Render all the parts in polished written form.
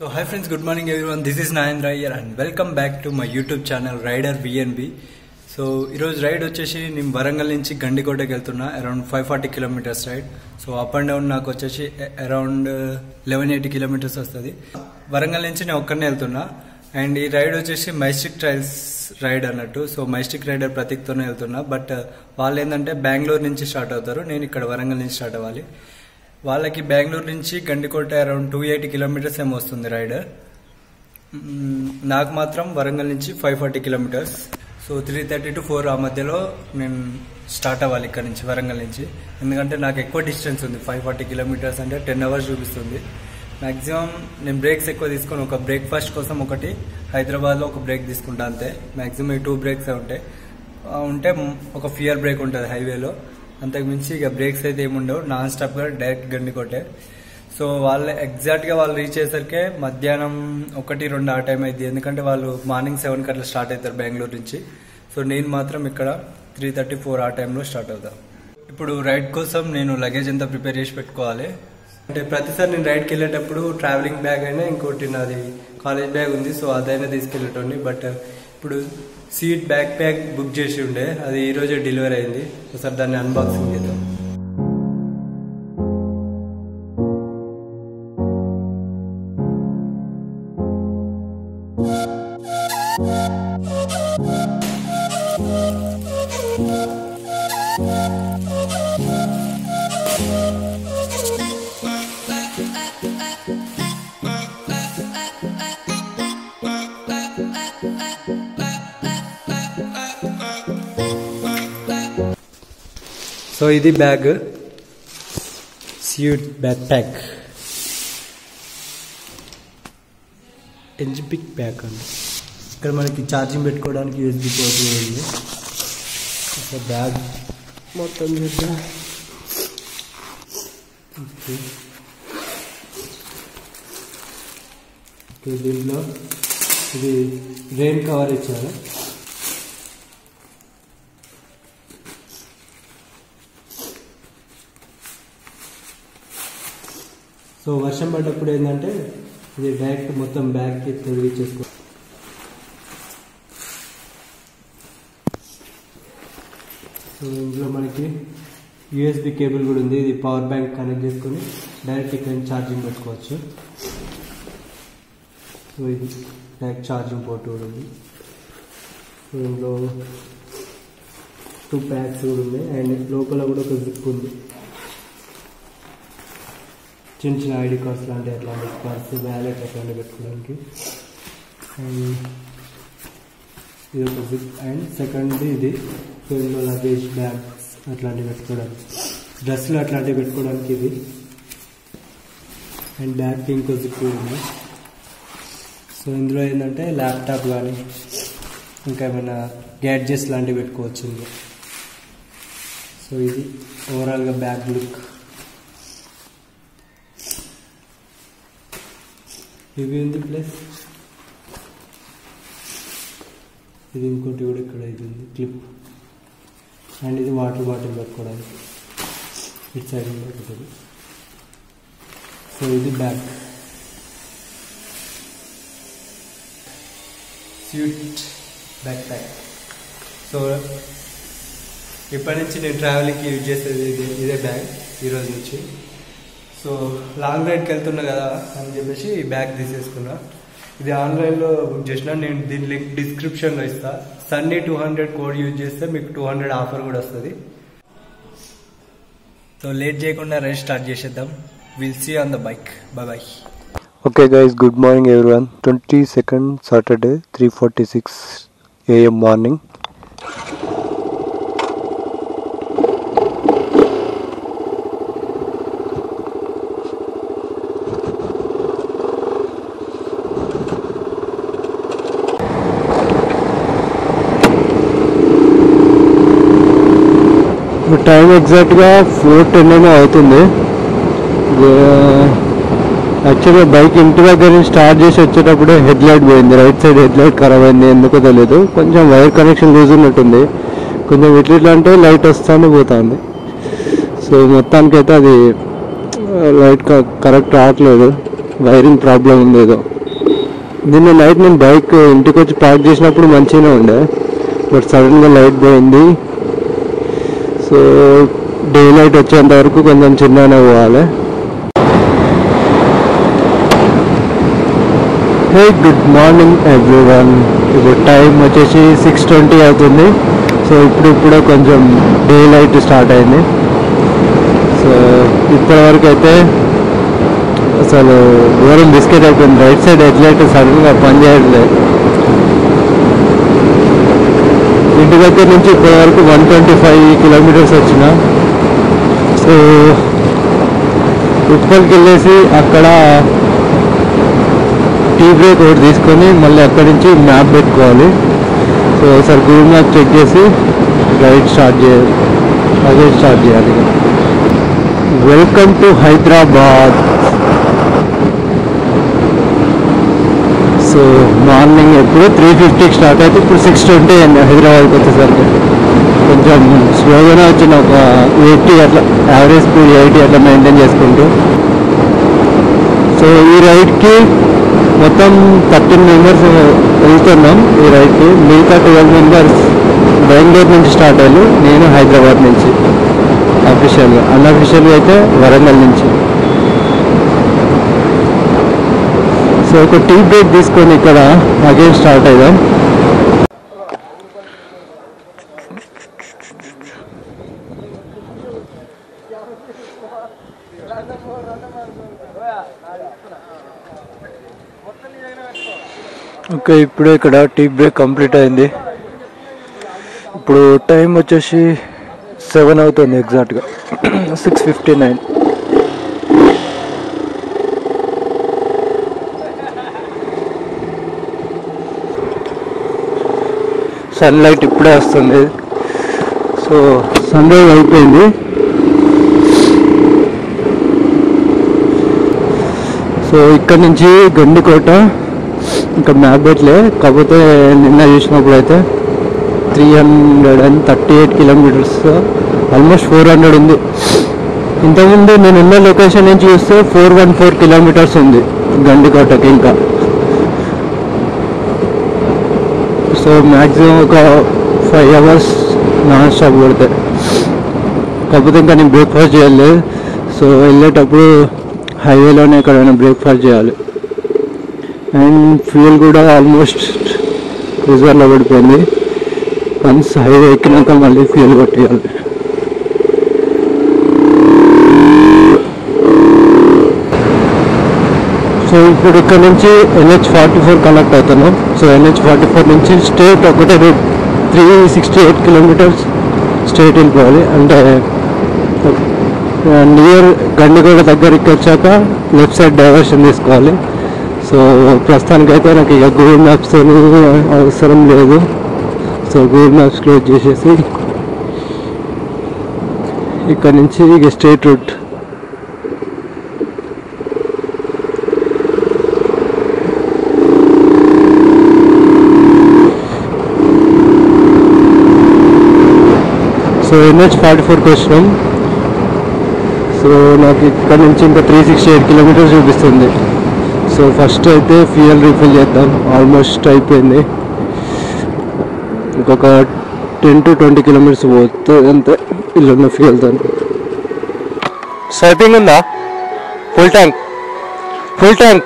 So hi friends, good morning everyone. This is Nahendra here and welcome back to my YouTube channel Rider VNB. So ఈరోజు ride వచ్చేసి నేను వరంగల్ నుంచి గండికోటకి వెళ్తున్నా. Around 540 kilometres ride. So up and down నాకు వచ్చేసి around 1180 kilometres వస్తుంది. వరంగల్ నుంచి నేను ఒక్కనే వెళ్తున్నా. అండ్ ఈ రైడ్ వచ్చేసి మైస్టిక్ ట్రైల్స్ రైడ్ అన్నట్టు. సో మైస్టిక్ రైడర్ ప్రతీక్తోనే వెళ్తున్నా. బట్ వాళ్ళు ఏంటంటే బెంగళూరు నుంచి స్టార్ట్ అవుతారు, నేను ఇక్కడ వరంగల్ నుంచి స్టార్ట్ అవ్వాలి. వాళ్ళకి బెంగళూరు నుంచి గండికోట అరౌండ్ 280 కిలోమీటర్స్ ఏమో వస్తుంది రైడ్. నాకు మాత్రం వరంగల్ నుంచి 540 కిలోమీటర్స్. సో 3:30 to 4 ఆ మధ్యలో నేను స్టార్ట్ అవ్వాలి ఇక్కడ నుంచి, వరంగల్ నుంచి. ఎందుకంటే నాకు ఎక్కువ డిస్టెన్స్ ఉంది. 540 కిలోమీటర్స్ అంటే 10 hours చూపిస్తుంది. మ్యాక్సిమం నేను బ్రేక్స్ ఎక్కువ తీసుకొని ఒక బ్రేక్ఫాస్ట్ కోసం ఒకటి హైదరాబాద్లో ఒక బ్రేక్ తీసుకుంటా అంతే. మ్యాక్సిమం ఈ 2 బ్రేక్స్ ఉంటే ఒక ఫ్యూయల్ బ్రేక్ ఉంటుంది హైవేలో. అంతకుమించి ఇక బ్రేక్స్ అయితే ఏముండవు, నాన్ స్టాప్గా డైరెక్ట్ గండికోటే. సో వాళ్ళు ఎగ్జాక్ట్గా వాళ్ళు రీచ్ అయ్యేసరికి మధ్యాహ్నం 1-2 ఆ టైం అయింది. ఎందుకంటే వాళ్ళు మార్నింగ్ 7కి అట్లా స్టార్ట్ అవుతారు బెంగళూరు నుంచి. సో నేను మాత్రం ఇక్కడ 3:34 ఆ టైంలో స్టార్ట్ అవుతాను. ఇప్పుడు రైడ్ కోసం నేను లగేజ్ అంతా ప్రిపేర్ చేసి పెట్టుకోవాలి. అంటే ప్రతిసారి నేను రైడ్కి వెళ్ళేటప్పుడు ట్రావెలింగ్ బ్యాగ్ అయినా ఇంకోటి నాది కాలేజ్ బ్యాగ్ ఉంది, సో అదైనా తీసుకెళ్ళేటోని. బట్ ఇప్పుడు సీట్ బ్యాక్ ప్యాక్ బుక్ చేసి ఉండే, అది ఈరోజే డెలివరీ అయింది. ఒకసారి దాన్ని అన్బాక్సింగ్ చేద్దాం. సో ఇది బ్యాగ్, సీట్ బ్యాక్ ప్యాక్, ఎన్జిపిక్ బ్యాగ్ అండి. ఇక్కడ మనకి ఛార్జింగ్ పెట్టుకోవడానికి యూఎస్బి పోర్ట్ ఉంది. బ్యాగ్ మొత్తం చూద్దాం. ఓకే, దీంట్లో ఇది రెయిన్ కవర్ ఇచ్చారు. సో వర్షం పడ్డప్పుడు ఏంటంటే ఇది డైరెక్ట్ మొత్తం బ్యాగ్కి తొలగించేసుకో. సో ఇందులో మనకి యూఎస్బి కేబుల్ కూడా ఉంది. ఇది పవర్ బ్యాంక్ కనెక్ట్ చేసుకొని డైరెక్ట్ ఇక్కడ ఛార్జింగ్ పెట్టుకోవచ్చు. సో ఇది డైరెక్ట్ ఛార్జింగ్ పోర్ట్ కూడా ఉంది. సో ఇందులో 2 ప్యాక్స్ కూడా ఉన్నాయి. అండ్ లోపల కూడా ఒక జిప్ ఉంది. చిన్న చిన్న ఐడి కార్డ్స్ లాంటివి, అట్లాంటి పర్స్, వ్యాలెట్ అట్లాంటివి పెట్టుకోవడానికి. అండ్ ఇది ఒక జిప్. అండ్ సెకండ్ది ఇది, సో ఇందులో లగేజ్, బ్యాగ్స్ అట్లాంటివి పెట్టుకోవడానికి, డ్రెస్సులు అట్లాంటివి పెట్టుకోవడానికి ఇది. అండ్ బ్యాగ్కి ఇంకో జిప్ ఉంది. సో ఇందులో ఏంటంటే ల్యాప్టాప్ కానీ ఇంకా ఏమైనా గ్యాడ్జెట్స్ లాంటివి పెట్టుకోవచ్చు ఇందులో. సో ఇది ఓవరాల్గా బ్యాగ్ లుక్. ఇవి ఉంది ప్లస్ ఇది ఇంకోటి కూడా ఇక్కడ ఇది ఉంది, క్లిప్. అండ్ ఇది వాటర్ బాటిల్ పెట్టుకోవడానికి ఇటు సైడ్ పెట్టుకుంటుంది. సో ఇది bag, seat back pack. So ఇప్పటి నుంచి నేను ట్రావెలింగ్కి యూజ్ చేసేది ఇదే బ్యాగ్ ఈరోజు నుంచి. సో లాంగ్ రైడ్కి వెళ్తున్నా కదా అని చెప్పేసి ఈ బ్యాగ్ తీసేసుకున్నా. ఇది ఆన్లైన్లో బుక్ చేసిన. నేను దీని లింక్ డిస్క్రిప్షన్లో ఇస్తా. సన్నీ 200 కోడ్ యూజ్ చేస్తే మీకు 200 ఆఫర్ కూడా వస్తుంది. సో లేట్ చేయకుండా రైడ్ స్టార్ట్ చేసేద్దాం. Will see on the bike. Bye bye. Okay guys, good morning everyone. 22nd Saturday, 3:46 AM morning. Time ఎగ్జాక్ట్గా 4:10 ఏమో అవుతుంది. యాక్చువల్గా బైక్ ఇంటి దగ్గర నుంచి స్టార్ట్ చేసి వచ్చేటప్పుడే హెడ్ లైట్ పోయింది, రైట్ సైడ్ హెడ్ లైట్ ఖరాబ్ అయింది. ఎందుకో తెలియదు, కొంచెం వైర్ కనెక్షన్ లూజ్ ఉన్నట్టుంది. కొంచెం ఇట్లా అంటే లైట్ వస్తానే పోతుంది. సో మొత్తానికైతే అది లైట్ కరెక్ట్ రావట్లేదు, వైరింగ్ ప్రాబ్లం ఉంది ఏదో. నిన్న నైట్ నేను బైక్ ఇంటికి వచ్చి పార్క్ చేసినప్పుడు మంచిగానే ఉండే, బట్ సడన్గా లైట్ పోయింది. సో డే లైట్ వచ్చేంత వరకు కొంచెం చిన్నగానే పోవాలి. Hey good morning everyone. ఇప్పుడు టైం వచ్చేసి 6:20 అవుతుంది. సో ఇప్పుడే కొంచెం డే లైట్ స్టార్ట్ అయింది. సో ఇప్పటివరకు అయితే అసలు ఘోరం బిస్కెట్ అయిపోయింది. రైట్ సైడ్ హెడ్ లైట్ సడన్గా పనిచేయట్లేదు. ఇంటి దగ్గర నుంచి ఇప్పటి వరకు 125 కిలోమీటర్స్ వచ్చిన. సో ఉప్పల్కి వెళ్ళేసి అక్కడ టీ బ్రేక్ ఒకటి తీసుకొని మళ్ళీ అక్కడి నుంచి మ్యాప్ పెట్టుకోవాలి. సో ఒకసారి గూగుల్ మ్యాప్ చెక్ చేసి రైడ్ స్టార్ట్ చేయాలి. Welcome to Hyderabad. So morning ఎప్పుడు 3:50కి స్టార్ట్ అయితే ఇప్పుడు 6:20 అయింది హైదరాబాద్కి వచ్చేసరికి. కొంచెం స్లోగానే వచ్చిన, ఒక 80 అట్లా, యావరేజ్ స్పీడ్ 80 అట్లా మెయింటైన్ చేసుకుంటూ. సో ఈ రైడ్కి మొత్తం 13 మెంబర్స్ వెళ్తున్నాం. ఈ రైడ్కి మిగతా 12 మెంబర్స్ బెంగళూరు నుంచి స్టార్ట్ అయ్యారు, నేను హైదరాబాద్ నుంచి. అఫీషియల్గా, అన్అఫీషియల్గా అయితే వరంగల్ నుంచి. సో ఒక టీ బ్రేక్ తీసుకొని ఇక్కడ అగైన్ స్టార్ట్ అయ్యాం. ఓకే, ఇప్పుడు ఇక్కడ టీ బ్రేక్ కంప్లీట్ అయింది. ఇప్పుడు టైం వచ్చేసి 7 అవుతుంది ఎగ్జాక్ట్గా, 6:59. సన్లైట్ ఇప్పుడే వస్తుంది. సో సన్రైజ్ అయిపోయింది. సో ఇక్కడ నుంచి గండికోట ఇంకా మ్యాప్ పెట్టలే, కాకపోతే నిన్న చూసినప్పుడు అయితే 338 కిలోమీటర్స్, ఆల్మోస్ట్ 400 ఉంది. ఇంతకుముందు నేను ఉన్న లొకేషన్ నుంచి చూస్తే 414 కిలోమీటర్స్ ఉంది గండికోటకి ఇంకా. సో మ్యాక్సిమం ఒక 5 hours నాన్ స్టాప్ కొడితే. కాకపోతే ఇంకా నేను బ్రేక్ఫాస్ట్ చేయలేదు. సో వెళ్ళేటప్పుడు హైవేలోనే ఎక్కడైనా బ్రేక్ఫాస్ట్ చేయాలి. అండ్ ఫ్యూయల్ కూడా ఆల్మోస్ట్ రిజర్వ్లో పడిపోయింది. వన్స్ హైవే ఎక్కినాక మళ్ళీ ఫ్యూయల్ కొట్టేయాలి. సో ఇప్పుడు ఇక్కడ నుంచి NH44 కనెక్ట్ అవుతున్నాం. సో NH44 నుంచి స్ట్రేట్ ఒకటే రూట్ 368 కిలోమీటర్స్ స్ట్రేట్ వెళ్ళిపోవాలి. అంటే నియర్ గండికోట దగ్గరికి వచ్చాక లెఫ్ట్ సైడ్ డైవర్షన్ తీసుకోవాలి. సో ప్రస్తుతానికైతే నాకు ఇక గూగుల్ మ్యాప్స్ అవసరం లేదు. సో గూగుల్ మ్యాప్స్ క్లోజ్ చేసేసి ఇక్కడ నుంచి ఇక స్ట్రేట్ రూట్. సో NH44కి వచ్చినాం. సో నాకు ఇక్కడ నుంచి ఇంకా 368 కిలోమీటర్స్ చూపిస్తుంది. సో ఫస్ట్ అయితే ఫ్యూయల్ రీఫిల్ చేద్దాం. ఆల్మోస్ట్ అయిపోయింది, ఇంకొక 10 to 20 కిలోమీటర్స్ పోతుంది అంతే ఇల్లున్న ఫ్యూయల్తో. స్వైపింగ్ ఉందా? Full tank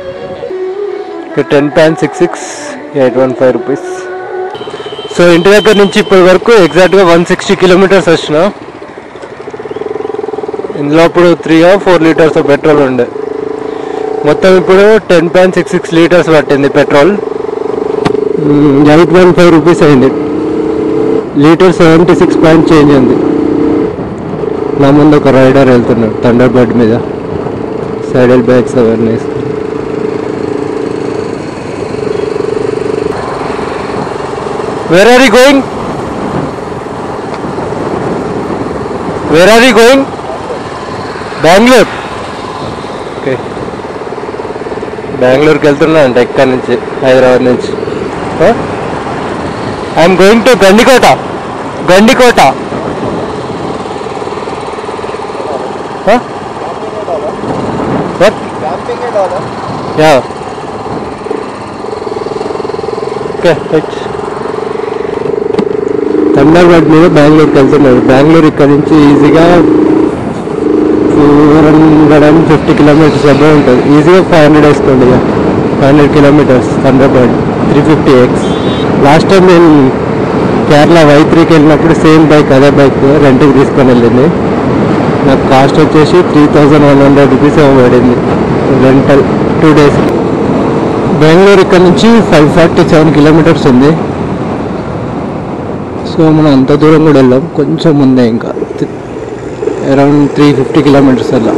10.66, 815 rupees. సో ఇంటి దగ్గర నుంచి ఇప్పటి వరకు ఎగ్జాక్ట్గా 160 కిలోమీటర్స్ వచ్చిన. ఇందులో ఇప్పుడు 3 or 4 లీటర్స్ పెట్రోల్ ఉండే. మొత్తం ఇప్పుడు 10.66 లీటర్స్ పట్టింది పెట్రోల్. 815 రూపీస్ అయింది. లీటర్ 76 పాయింట్ చేంజ్ అయింది. నా ముందు ఒక రైడర్ వెళ్తున్నాడు థండర్ బర్డ్ మీద, సైడల్ బ్యాగ్స్ అవన్నీ వేసుకుని. Where are you going? Bangalore. Okay, బెంగళూరుకి వెళ్తున్నా అంటే ఇక్కడ నుంచి, హైదరాబాద్ నుంచి. I'm going to Gandikota. What? Yeah. Okay Thunderbird మీద బెంగళూరుకి వెళ్తున్నారు. బెంగళూరు ఇక్కడ నుంచి ఈజీగా 450 కిలోమీటర్స్ అబ్బా ఉంటుంది. ఈజీగా 500 వేసుకోండి. ఇక 500 kilometres Thunderbird 350X. Last time నేను కేరళ Y3కి వెళ్ళినప్పుడు సేమ్ బైక్, అదే బైక్ రెంట్కి తీసుకొని వెళ్ళింది. నాకు కాస్ట్ వచ్చేసి 3100 రూపీస్ పడింది రెంటల్ 2 days. బెంగళూరు ఇక్కడ నుంచి 547 కిలోమీటర్స్ ఉంది. సో మనం అంత దూరం కూడా వెళ్ళాం, కొంచెం ముందే ఇంకా అరౌండ్ 350 కిలోమీటర్స్ అలా.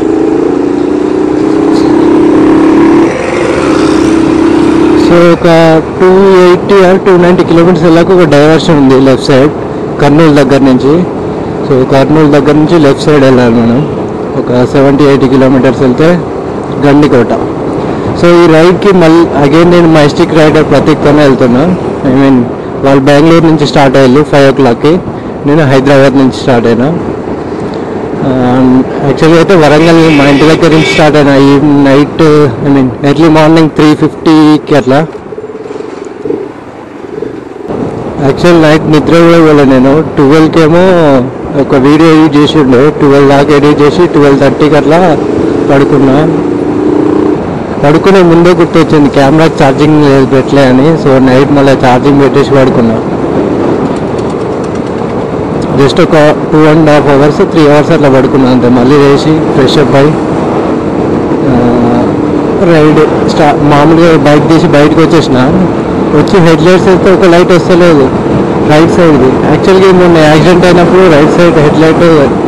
సో ఒక 280 or 290 కిలోమీటర్స్ వెళ్ళాక ఒక డైవర్షన్ ఉంది లెఫ్ట్ సైడ్ కర్నూలు దగ్గర నుంచి. సో కర్నూలు దగ్గర నుంచి లెఫ్ట్ సైడ్ వెళ్ళాలి మనం. ఒక 70-80 కిలోమీటర్స్ వెళ్తే గండికోట. సో ఈ రైడ్కి మళ్ళీ అగైన్ నేను మైస్టిక్ రైడర్ ప్రతీక్తోనే వెళ్తున్నా. ఐ మీన్ వాళ్ళు బెంగళూరు నుంచి స్టార్ట్ అయ్యారు 5 o'clockకి, నేను హైదరాబాద్ నుంచి స్టార్ట్ అయినా. యాక్చువల్గా అయితే వరంగల్ మా ఇంటి దగ్గర నుంచి స్టార్ట్ అయినా. ఈ night I mean early morning 3:50కి అట్లా. యాక్చువల్ నైట్ నిద్ర కూడా పోలేదు నేను. 12కి ఏమో ఒక వీడియో ఎడిట్ చేసి ఉండే, 12 దాకా ఎడిట్ చేసి 12:30కి అట్లా పడుకున్నా. పడుకునే ముందే గుర్తొచ్చింది కెమెరాకి ఛార్జింగ్ పెట్టలే అని. సో నైట్ మళ్ళీ ఛార్జింగ్ పెట్టేసి పడుకున్నా. జస్ట్ ఒక 2.5 hours 3 hours అట్లా పడుకున్నా అంతే. మళ్ళీ వేసి ఫ్రెష్ అప్ అయ్యి రైడ్ మామూలుగా బైక్ తీసి బయటకు వచ్చేసిన. వచ్చి హెడ్ లైట్స్ అయితే ఒక లైట్ వస్తలేదు రైట్ సైడ్ది. యాక్చువల్గా మొన్న యాక్సిడెంట్ అయినప్పుడు రైట్ సైడ్ హెడ్ లైట్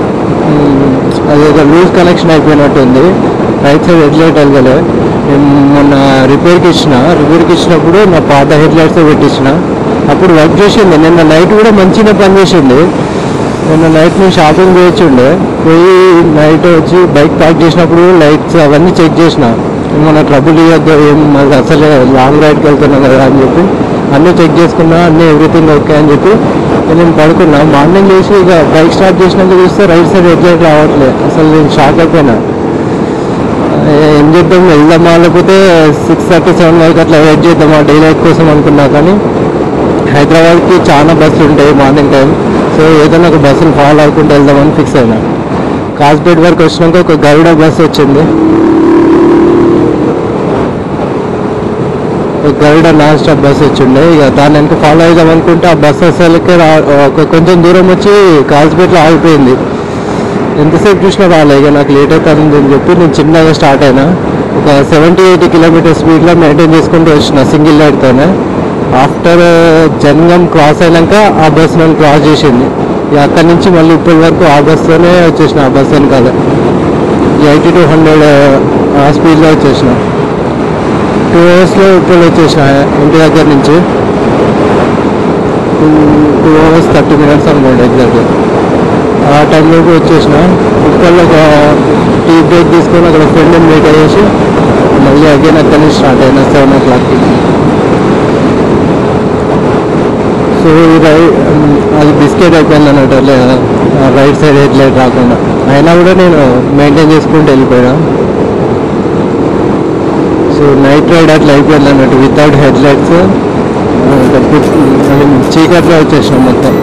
అదేదో లూజ్ కనెక్షన్ అయిపోయినట్టుంది. రైట్ సైడ్ హెడ్ లైట్ వెళ్ళలే. నేను మొన్న రిపేర్కి ఇచ్చినప్పుడు నా పాత హెడ్ లైట్స్ పెట్టించిన. అప్పుడు వర్క్ చేసింది. నిన్న నైట్ కూడా మంచిగా పనిచేసింది. నిన్న నైట్ నేను షాపింగ్ పోయి నైట్ వచ్చి బైక్ ప్యాక్ చేసినప్పుడు లైట్స్ అవన్నీ చెక్ చేసిన. ఏమన్నా ట్రబుల్ ఇవ్వద్దు, ఏం మాకు అసలే లాంగ్ రైడ్కి వెళ్తున్నాం కదా అని చెప్పి అన్నీ చెక్ చేసుకున్నా. అన్నీ ఎవ్రీథింగ్ ఓకే అని చెప్పి నేను పడుకున్నా. మార్నింగ్ లేచి ఇక బైక్ స్టార్ట్ చేసినాక చూస్తే రైట్ సైడ్ హెడ్ లైట్ రావట్లేదు. అసలు నేను షాక్ అయిపోయినా. ఏం చేద్దాం, వెళ్దామా లేకపోతే 6:30-7 వరకు అట్లా వెయిట్ చేద్దామా డే లైట్ కోసం అనుకున్నా. కానీ హైదరాబాద్కి చాలా బస్సులు ఉంటాయి మార్నింగ్ టైం. సో ఏదైనా ఒక బస్సులు ఫాలో అవ్వకుండా వెళ్దామని ఫిక్స్ అయినా. కాజ్పేట్ వరకు వచ్చినాక ఒక గరుడ బస్సు వచ్చింది. ఒక గరుడ నాన్ స్టాప్ బస్సు వచ్చిండే. ఇక దాన్ని వెనక ఫాలో అవుదాం అనుకుంటే ఆ బస్సు అసలుకే కొంచెం దూరం వచ్చి కాజ్పేట్లో ఆగిపోయింది. ఎంతసేపు చూసినా రాలే. ఇక నాకు లేట్ అవుతుంది అని చెప్పి నేను చిన్నగా స్టార్ట్ అయినా. ఒక 70-80 కిలోమీటర్ స్పీడ్లో మెయింటైన్ చేసుకుంటూ వచ్చిన సింగిల్ లైట్తోనే. ఆఫ్టర్ జంగం క్రాస్ అయినాక ఆ బస్సు నన్ను క్రాస్ చేసింది. ఇక అక్కడి నుంచి మళ్ళీ ఇప్పటి వరకు ఆ బస్సుతోనే వచ్చేసిన. ఆ బస్సు అని కాదు 80-100 స్పీడ్లో వచ్చేసిన. 2 hours ఇప్పుడు వచ్చేసిన ఇంటి దగ్గర నుంచి. 2 hours 30 minutes అనుకోండి ఎగ్జాక్ట్గా. ఆ టైంలోకి వచ్చేసిన. ఉప్పల్లో ఒక టీ బ్రేక్ తీసుకొని అక్కడ ఫ్రెండ్ని మీట్ అయ్యేసి మళ్ళీ అగైన్ అక్కడి నుంచి స్టార్ట్ అయినా 7 o'clockకి. సో అది బిస్కెట్ అయిపోయింది అన్నట్టు రైట్ సైడ్ హెడ్ లైట్ రాకుండా. అయినా కూడా నేను మెయింటైన్ చేసుకుంటూ వెళ్ళిపోయినా. సో నైట్ రైడ్ అట్లా అయిపోయింది అన్నట్టు వితౌట్ హెడ్ లైట్స్. చీకట్లో వచ్చేసినాం మొత్తం.